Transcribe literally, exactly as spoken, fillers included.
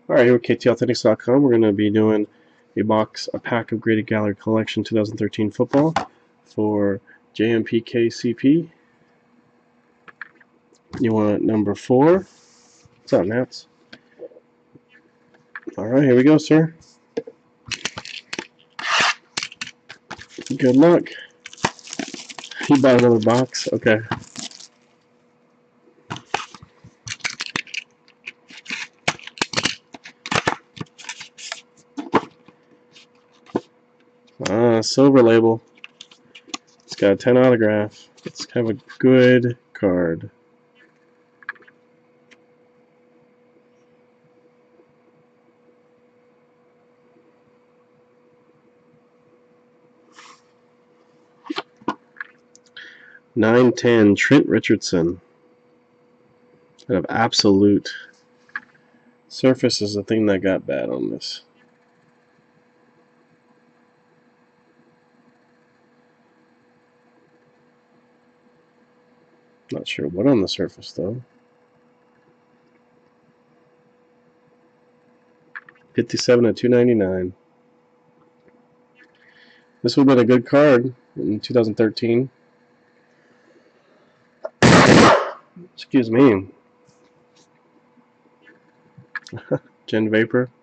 Alright, here at K T Authentics dot com, we're going to be doing a box, a pack of Graded Gallery Collection twenty thirteen football for J M P K C P. You want number four? What's up, Nats? Alright, here we go, sir. Good luck. You bought another box? Okay. Uh, silver label. It's got a ten autograph. It's kind of a good card. nine ten Trent Richardson. Out of absolute. Surface is the thing that got bad on this. Not sure what on the surface though. fifty-seven of two ninety-nine. This would have been a good card in two thousand thirteen. Excuse me. Gen Vapor.